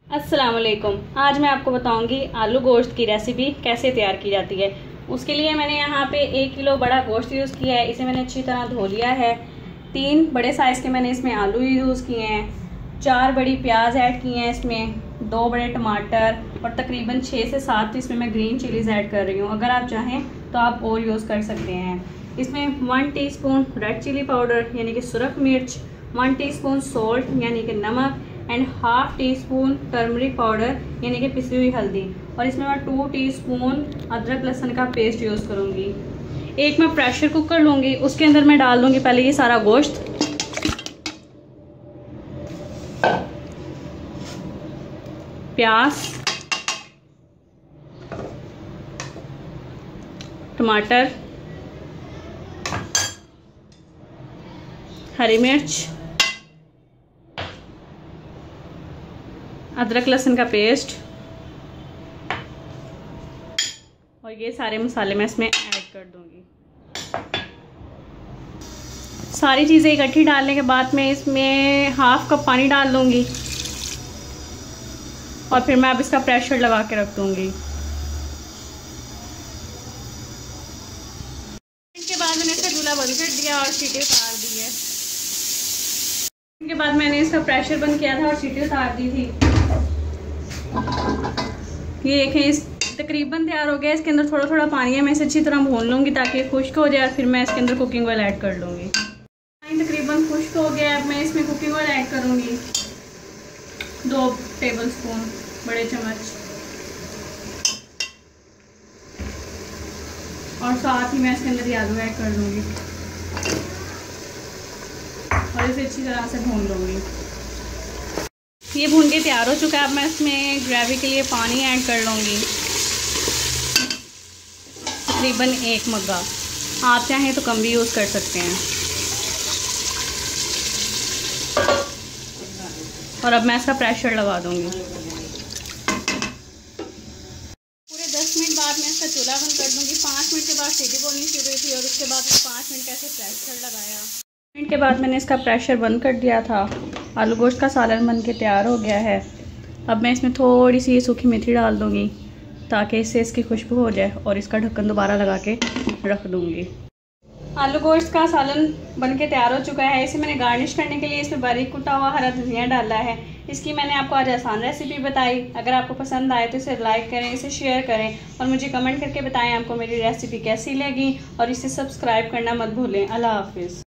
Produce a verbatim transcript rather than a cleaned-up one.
अस्सलाम वालेकुम। आज मैं आपको बताऊंगी आलू गोश्त की रेसिपी कैसे तैयार की जाती है। उसके लिए मैंने यहाँ पे एक किलो बड़ा गोश्त यूज़ किया है। इसे मैंने अच्छी तरह धो लिया है। तीन बड़े साइज़ के मैंने इसमें आलू यूज़ किए हैं। चार बड़ी प्याज ऐड की हैं इसमें, दो बड़े टमाटर और तकरीबन छः से सात इसमें मैं ग्रीन चिलीज़ ऐड कर रही हूँ। अगर आप चाहें तो आप और यूज़ कर सकते हैं। इसमें one teaspoon red chilli powder यानी कि सुरख मिर्च, वन टीस्पून सोल्ट यानी कि नमक and half teaspoon turmeric powder यानी कि पिसी हुई हल्दी, और इसमें मैं टू टीस्पून अदरक लहसुन का पेस्ट यूज़ करूँगी। एक मैं प्रेशर कुकर लूँगी, उसके अंदर मैं डाल दूँगी पहले ये सारा गोश्त। प्याज, टमाटर, हरी मिर्च, अदरक लहसुन का पेस्ट और ये सारे मसाले मैं इसमें ऐड कर दूंगी। सारी चीज़ें इकट्ठी डालने के बाद मैं इसमें हाफ कप पानी डाल दूंगी और फिर मैं अब इसका प्रेशर लगा के रख दूंगी। इसके बाद मैंने इसका चूल्हा बंद कर दिया और सीटी उतार दी है। इसके बाद मैंने इसका प्रेशर बंद किया था और सीटी उतार दी थी। ये देखें, इस तकरीबन तैयार हो गया। इसके अंदर थोड़ा थोड़ा पानी है, मैं इसे अच्छी तरह भून लूँगी ताकि खुश्क हो जाए और फिर मैं इसके अंदर कुकिंग ऑयल ऐड कर लूँगी। पानी तकरीबन खुश्क हो गया। अब मैं इसमें कुकिंग ऑयल ऐड करूँगी, दो टेबलस्पून बड़े चम्मच, और साथ ही मैं इसके अंदर ये आलू ऐड कर लूँगी और इसे अच्छी तरह से भून लूँगी। ये भून के तैयार हो चुका है। अब मैं इसमें ग्रेवी के लिए पानी ऐड कर लूँगी, तकरीबन एक मग्गा। आप चाहें तो कम भी यूज़ कर सकते हैं। और अब मैं इसका प्रेशर लगा दूँगी। पूरे दस मिनट बाद मैं इसका चूल्हा बंद कर दूँगी। पाँच मिनट के बाद सीटी बोलनी शुरू हुई थी और उसके बाद मैं पाँच मिनट कैसे प्रेशर लगाया। मिनट के बाद मैंने इसका प्रेशर बंद कर दिया था। आलू गोश्त का सालन बन के तैयार हो गया है। अब मैं इसमें थोड़ी सी सूखी मेथी डाल दूँगी ताकि इससे इसकी खुशबू हो जाए और इसका ढक्कन दोबारा लगा के रख दूँगी। आलू गोश्त का सालन बन के तैयार हो चुका है। इसे मैंने गार्निश करने के लिए इसमें बारीक कुटा हुआ हरा धनिया डाला है। इसकी मैंने आपको आज आसान रेसिपी बताई। अगर आपको पसंद आए तो इसे लाइक करें, इसे शेयर करें और मुझे कमेंट करके बताएं आपको मेरी रेसिपी कैसी लगी, और इसे सब्सक्राइब करना मत भूलें। अल्लाह हाफिज़।